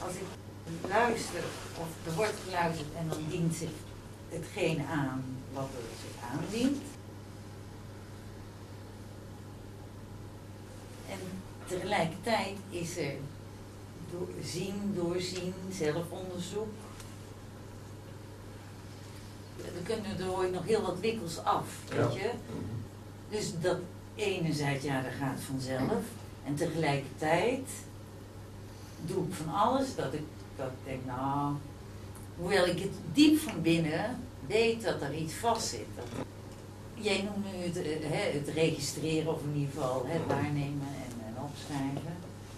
als ik luister, of er wordt geluisterd en dan dient zich hetgeen aan wat er zich aandient. En tegelijkertijd is er doorzien, zelfonderzoek. We kunnen er ooit nog heel wat wikkels af, weet je. Dus dat enerzijds, ja, dat gaat vanzelf. En tegelijkertijd doe ik van alles dat ik denk, nou, hoewel ik het diep van binnen weet dat er iets vast zit. Jij noemde het registreren, of in ieder geval het waarnemen en opschrijven.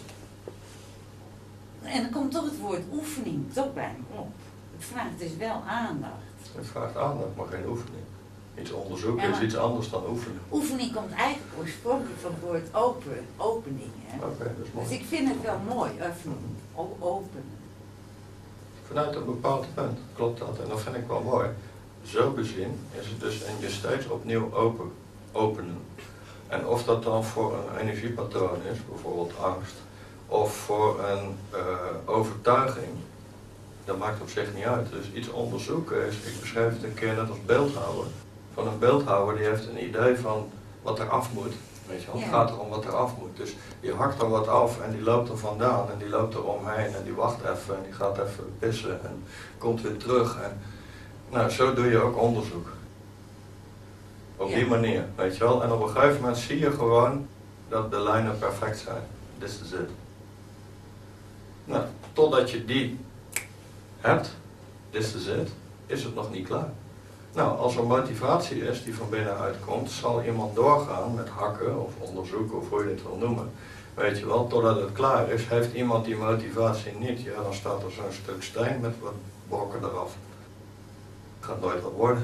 En dan komt toch het woord oefening toch bij me op. Het vraagt dus wel aandacht. Het vraagt aandacht, maar geen oefening. Iets onderzoeken is iets anders dan oefenen. Oefening komt eigenlijk oorspronkelijk van het woord opening. Oké, dat is mooi. Dus ik vind het wel mooi, openen. Vanuit een bepaald punt klopt dat. En dat vind ik wel mooi. Zo bezien is het dus en je steeds opnieuw openen. En of dat dan voor een energiepatroon is, bijvoorbeeld angst, of voor een overtuiging, dat maakt op zich niet uit. Dus iets onderzoeken is, ik beschrijf het een keer net als beeldhouwer. Van een beeldhouwer die heeft een idee van wat er af moet. Weet je wel? Het gaat erom wat er af moet. Dus die hakt er wat af en die loopt er vandaan en die loopt er omheen en die wacht even en die gaat even pissen en komt weer terug. En, nou, zo doe je ook onderzoek. Op die manier, weet je wel. En op een gegeven moment zie je gewoon dat de lijnen perfect zijn. This is it. Nou, totdat je die hebt, this is it, is het nog niet klaar. Nou, als er motivatie is die van binnenuit komt, zal iemand doorgaan met hakken of onderzoeken of hoe je het wil noemen. Weet je wel, totdat het klaar is. Heeft iemand die motivatie niet, ja, dan staat er zo'n stuk steen met wat brokken eraf. Gaat nooit wat worden.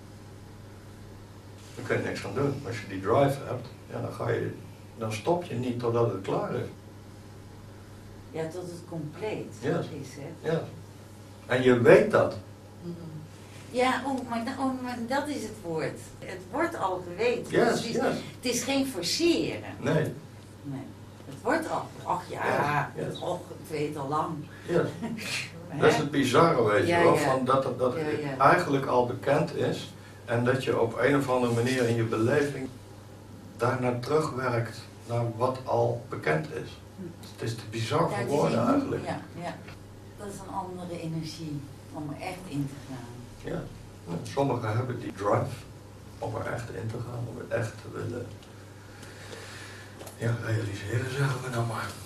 Dan kun je niks aan doen. Als je die drive hebt, ja, dan stop je niet totdat het klaar is. Ja, tot het compleet is, hè? Ja. En je weet dat. Ja, maar dat is het woord. Het wordt al geweten. Het is geen forceren. Nee. Het wordt al. Ach ja, ik weet het al lang. Yes. Dat is het bizarre, weet je wel, van dat het eigenlijk al bekend is en dat je op een of andere manier in je beleving daarnaar terugwerkt naar wat al bekend is. Het is te bizar voor woorden eigenlijk. Ja, dat is een andere energie om er echt in te gaan. Ja, sommigen hebben die drive om er echt in te gaan, om het echt te willen realiseren, zeggen we nou maar.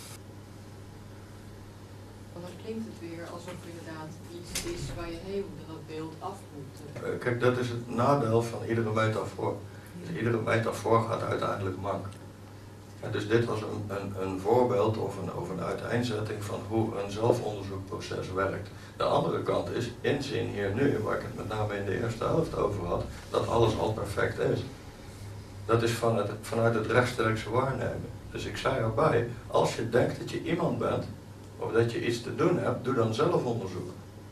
Maar dan klinkt het weer alsof er inderdaad iets is waar je heen dat beeld af moet. Kijk, dat is het nadeel van iedere metafoor. Dus iedere metafoor gaat uiteindelijk mank. Ja, dus dit was een voorbeeld of een uiteenzetting van hoe een zelfonderzoekproces werkt. De andere kant is inzien hier nu, waar ik het met name in de eerste helft over had, dat alles al perfect is. Dat is vanuit het rechtstreekse waarnemen. Dus ik zei erbij, als je denkt dat je iemand bent, of dat je iets te doen hebt, doe dan zelfonderzoek.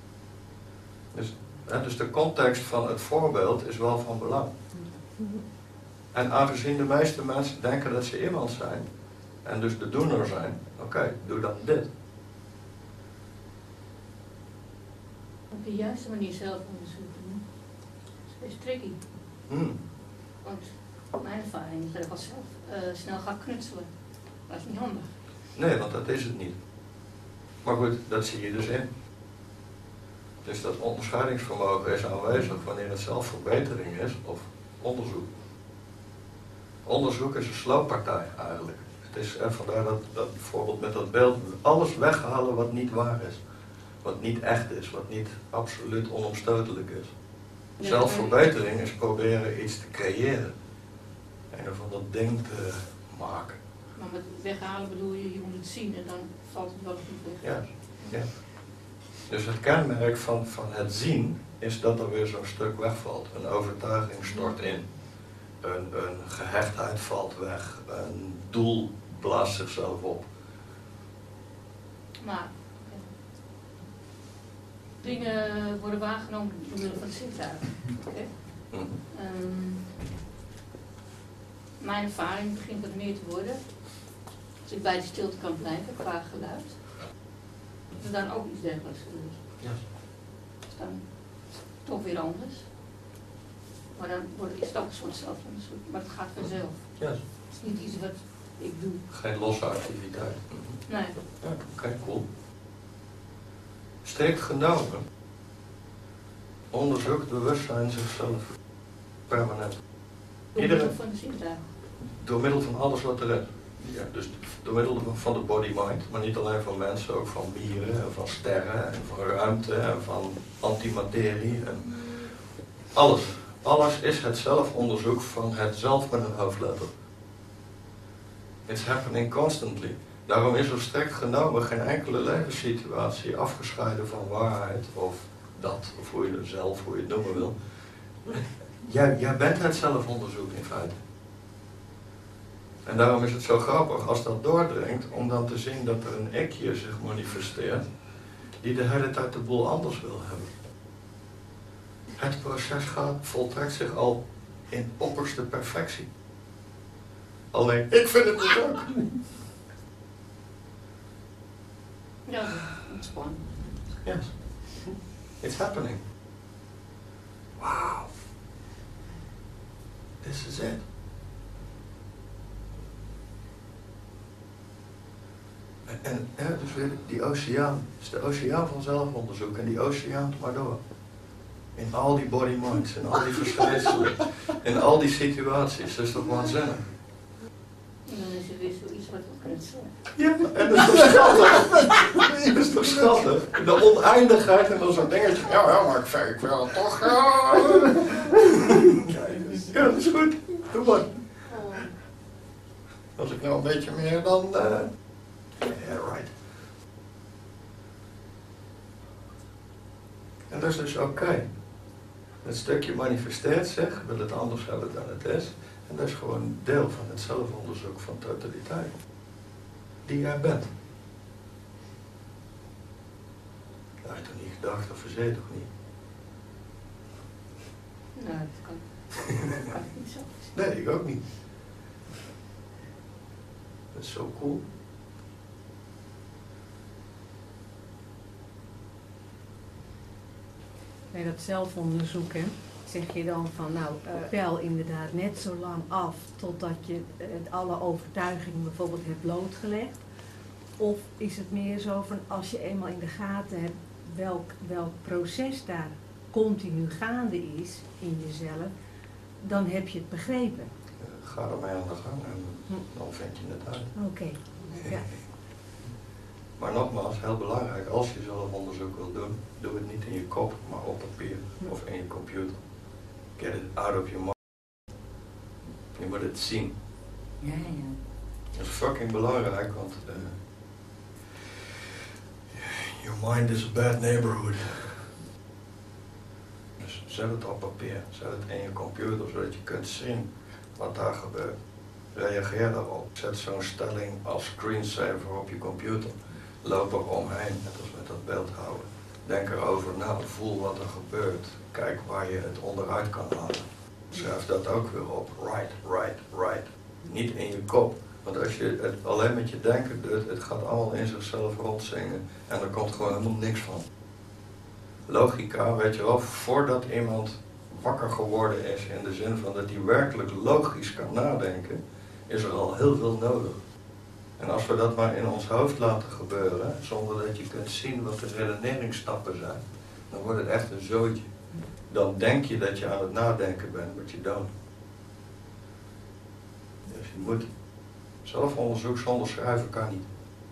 Dus de context van het voorbeeld is wel van belang. En aangezien de meeste mensen denken dat ze iemand zijn, en dus de doener zijn, oké, doe dan dit. Op de juiste manier zelf onderzoeken is tricky. Want mijn ervaring is dat ik al zelf snel ga knutselen. Dat is niet handig. Nee, want dat is het niet. Maar goed, dat zie je dus in. Dus dat onderscheidingsvermogen is aanwezig wanneer het zelfverbetering is of onderzoek. Onderzoek is een slooppartij eigenlijk. Het is vandaar dat bijvoorbeeld met dat beeld alles weghalen wat niet waar is. Wat niet echt is, wat niet absoluut onomstotelijk is. Zelfverbetering is proberen iets te creëren. Een of ander ding te maken. Maar met weghalen bedoel je moet het zien en dan valt het wel niet weg. Ja. Dus het kenmerk van het zien is dat er weer zo'n stuk wegvalt. Een overtuiging stort in. Een gehechtheid valt weg. Een doel blaast zichzelf op. Maar dingen worden waargenomen door middel van de zintuigen. Okay. Mijn ervaring begint wat meer te worden. Als ik bij de stilte kan blijven qua geluid. Dat is dan ook iets dergelijks. Ja. Dat is dan toch weer anders. Maar dan is het ook een soort zelfonderzoek, maar het gaat vanzelf. Ja. Het is niet iets wat ik doe. Geen losse activiteit. Nee. Ja, oké, cool. Strikt genomen onderzoekt bewustzijn zichzelf permanent. Door middel van de zintuigen. Door middel van alles wat er is. Ja, dus door middel van de body-mind, maar niet alleen van mensen, ook van mieren, en van sterren, en van ruimte, en van antimaterie. En alles. Alles is het zelfonderzoek van het zelf met een hoofdletter. It's happening constantly. Daarom is er strikt genomen geen enkele levenssituatie afgescheiden van waarheid of dat, of hoe je het zelf, hoe je het noemen wil. Jij bent het zelfonderzoek in feite. En daarom is het zo grappig als dat doordringt, om dan te zien dat er een ikje zich manifesteert, die de hele tijd de boel anders wil hebben. Het proces voltrekt zich al in opperste perfectie. Alleen, ik vind het dus ook. Ja, dat is spannend. Yes. It's happening. Wow. This is it. En dus weer die oceaan. Het is de oceaan van zelfonderzoek. En die oceaan maar door. In al die body minds, in al die verschijnselen, in al die situaties. Dat is toch waanzinnig? En dan is er weer zoiets wat we kunnen zeggen. Ja, en dat is toch schattig? Dat is toch schattig? De oneindigheid en dan zo'n dingetje. Ja, maar ik wil het toch. Ja, dat is goed. Doe maar. Als ik nou een beetje meer dan... Yeah, right. En dat is dus oké. Het stukje manifesteert zich, wil het anders hebben dan het is. En dat is gewoon deel van het zelfonderzoek van totaliteit. Die jij bent. Dat had je toch niet gedacht, of verzet toch niet? Nou, dat kan ik niet zo. Nee, ik ook niet. Dat is zo cool. Bij dat zelfonderzoek, hè, zeg je dan van, nou, pel inderdaad net zo lang af totdat je alle overtuigingen bijvoorbeeld hebt blootgelegd? Of is het meer zo van, als je eenmaal in de gaten hebt welk proces daar continu gaande is in jezelf, dan heb je het begrepen? Ga ermee aan de gang en dan vind je het uit. Oké, ja. Maar nogmaals, heel belangrijk, als je zelfonderzoek wil doen, doe het niet in je kop, maar op papier of in je computer. Get it out of your mind. Je moet het zien. Ja. Dat is fucking belangrijk, want your mind is a bad neighborhood. Dus zet het op papier, zet het in je computer, zodat je kunt zien wat daar gebeurt. Reageer daarop. Zet zo'n stelling als screensaver op je computer. Loop er omheen, net als met dat beeldhouden. Denk erover na, voel wat er gebeurt. Kijk waar je het onderuit kan halen. Schrijf dat ook weer op. Right. Niet in je kop. Want als je het alleen met je denken doet, het gaat allemaal in zichzelf rondzingen. En er komt gewoon helemaal niks van. Logica, weet je wel, voordat iemand wakker geworden is in de zin van dat hij werkelijk logisch kan nadenken, is er al heel veel nodig. En als we dat maar in ons hoofd laten gebeuren, zonder dat je kunt zien wat de redeneringsstappen zijn, dan wordt het echt een zootje. Dan denk je dat je aan het nadenken bent, but you don't. Dus je moet zelfonderzoek zonder schrijven kan niet.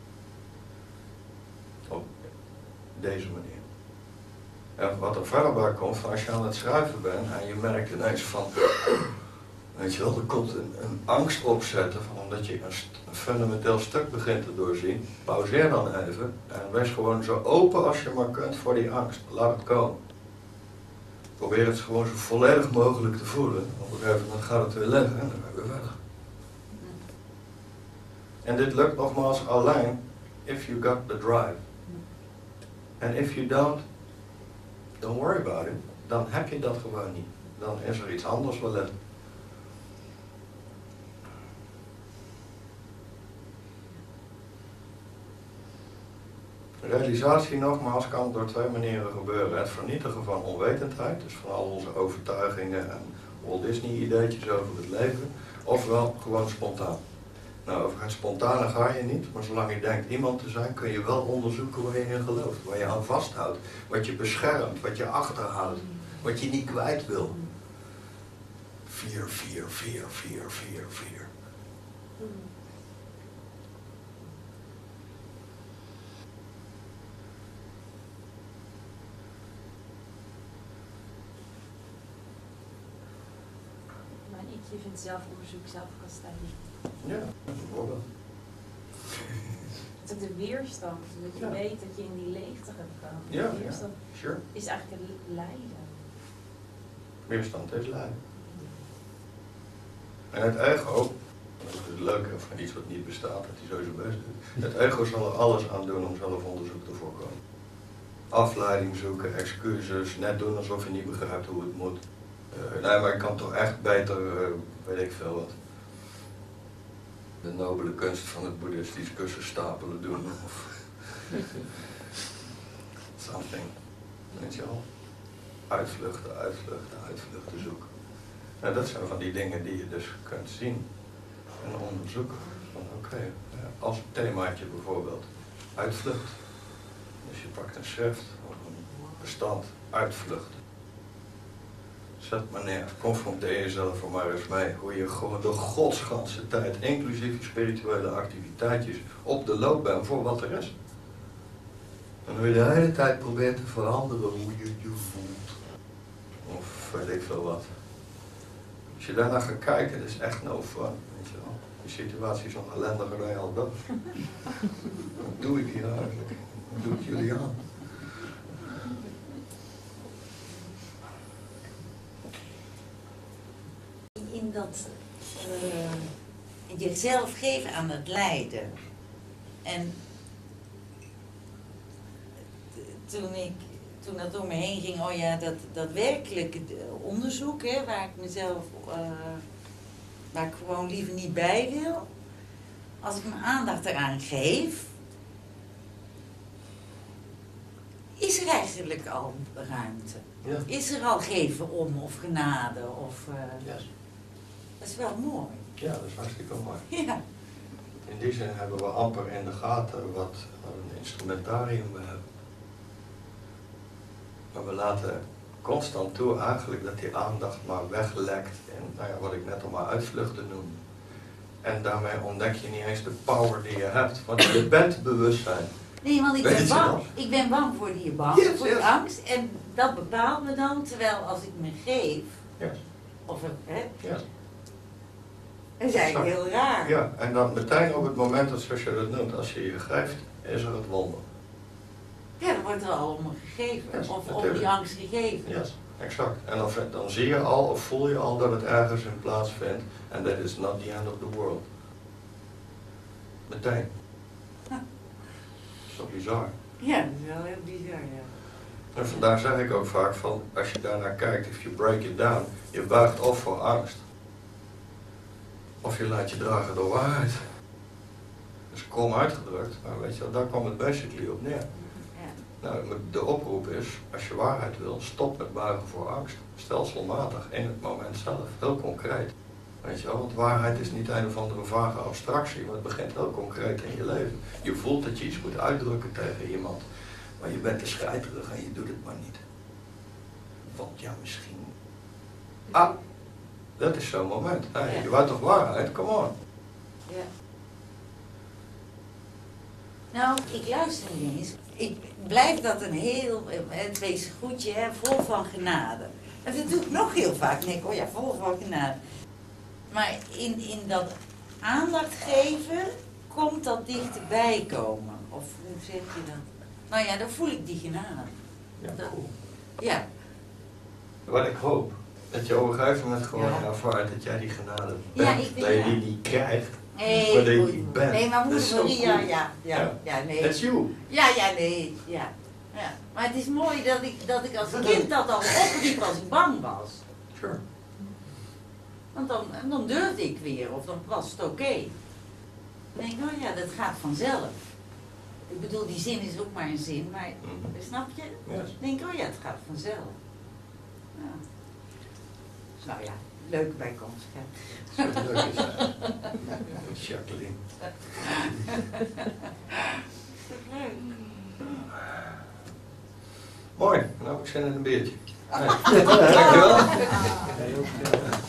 Op deze manier. En wat er verder bij komt, van als je aan het schrijven bent en je merkt ineens van, weet je wel, er komt een angst opzetten van omdat je een fundamenteel stuk begint te doorzien. Pauzeer dan even en wees gewoon zo open als je maar kunt voor die angst. Laat het komen. Probeer het gewoon zo volledig mogelijk te voelen. Op een gegeven moment gaat het weer liggen en dan ga je weer weg. En dit lukt nogmaals alleen if you got the drive. And if you don't worry about it. Dan heb je dat gewoon niet. Dan is er iets anders wellicht. Realisatie nogmaals kan door 2 manieren gebeuren. Het vernietigen van onwetendheid, dus van al onze overtuigingen en Walt Disney ideetjes over het leven, ofwel gewoon spontaan. Nou, over het spontane ga je niet, maar zolang je denkt iemand te zijn, kun je wel onderzoeken waar je in gelooft, waar je aan vasthoudt, wat je beschermt, wat je achterhoudt, wat je niet kwijt wil. 4, 4, 4, 4, 4, 4. Maar je vindt zelfonderzoek, zelfkastijding. Ja, bijvoorbeeld. Het is ook de weerstand, dat je Ja. weet dat je in die leegte gaat komen. Ja, De weerstand sure. is eigenlijk het lijden. Weerstand is lijden. En het ego, dat is het leuke van iets wat niet bestaat, dat hij zo zijn best doet. Het ego zal er alles aan doen om zelfonderzoek te voorkomen. Afleiding zoeken, excuses, net doen alsof je niet begrijpt hoe het moet. Nee, maar ik kan toch echt beter, weet ik veel wat. De nobele kunst van het boeddhistisch kussenstapelen doen. Of something. Weet je wel? Uitvluchten, uitvluchten, uitvluchten zoeken. Nou, dat zijn van die dingen die je dus kunt zien en onderzoeken. Van oké, als themaatje bijvoorbeeld, uitvlucht. Dus je pakt een schrift of een bestand, uitvlucht. Zet maar neer, confronteer jezelf er maar eens mee. Hoe je gewoon de godsganse tijd, inclusief je spirituele activiteitjes, op de loop bent voor wat er is. En hoe je de hele tijd probeert te veranderen hoe je je voelt. Of weet ik veel wat. Als je daarna gaat kijken, dat is echt no fun, weet je wel. Die situatie is nog ellendiger dan je al dat. Wat doe ik hier eigenlijk? Wat doe ik jullie aan? In dat jezelf geven aan het lijden. En toen dat door me heen ging, oh ja, dat werkelijke onderzoek, hè, waar ik mezelf, waar ik gewoon liever niet bij wil. Als ik mijn aandacht eraan geef, is er eigenlijk al ruimte. Ja. Is er al geven om of genade of... Yes. Dat is wel mooi. Ja, dat is hartstikke mooi. Ja. In die zin hebben we amper in de gaten wat een instrumentarium we hebben. Maar we laten constant toe eigenlijk dat die aandacht maar weglekt in nou ja, wat ik net al maar uitvluchten noemde. En daarmee ontdek je niet eens de power die je hebt, want je bent bewustzijn. Nee, want ik ben bang voor die voor die angst. En dat bepaalt me dan, terwijl als ik me geef, Yes. of hè, Yes. dat is eigenlijk heel raar. Ja, en dan meteen op het moment dat, zoals je dat noemt, als je je geeft, is er het wonder. Ja, dan wordt er al om me gegeven, Yes, of om natuurlijk. die angst gegeven. Yes, exact. En dan zie je al of voel je al dat het ergens in plaatsvindt. En that is not the end of the world. Meteen. Huh. Dat is toch bizar? Ja, dat is wel heel bizar, ja. En vandaar zeg ik ook vaak van, als je daarnaar kijkt, if you break it down, je buigt of voor angst. Of je laat je dragen door waarheid. Dus krom uitgedrukt, maar weet je wel, daar kwam het basically op neer. Ja. Nou, de oproep is, als je waarheid wil, stop met buigen voor angst. Stelselmatig, in het moment zelf, heel concreet. Weet je wel, want waarheid is niet een of andere vage abstractie, maar het begint heel concreet in je leven. Je voelt dat je iets moet uitdrukken tegen iemand, maar je bent te scheiterig en je doet het maar niet. Want ja, misschien... Ah, dat is zo'n moment. Hey, je wou toch waarheid? Come on. Ja. Nou, ik luister niet eens. Ik blijf dat een heel, het wees goedje, hè, vol van genade. En dat doe ik nog heel vaak. Dan denk ik, oh ja, vol van genade. Maar in dat aandacht geven, komt dat dichterbij komen. Of hoe zeg je dat? Nou ja, dan voel ik die genade. Ja, cool. Ja. Wat ik hoop, dat je op een gegeven moment gewoon Ja. ervaart dat jij die genade Ja, bent, ik dat je ja. die niet krijgt, Nee, maar dat je goed. die bent. Nee, maar Dat is moeder zo Maria, cool. ja, nee. That's you. Ja, nee, ja. Maar het is mooi dat ik als kind dat al opriep als ik bang was. Sure. Want dan durfde ik weer, of dan was het oké. Dan denk ik, oh ja, dat gaat vanzelf. Ik bedoel, die zin is ook maar een zin, maar snap je? Ja. Ik denk, oh ja, het gaat vanzelf. Ja. Dus nou ja, leuke bijkomstigheid. Zo leuk is dat. Jacqueline. Mooi, nou heb ik zin in een beertje. Nee. Dankjewel.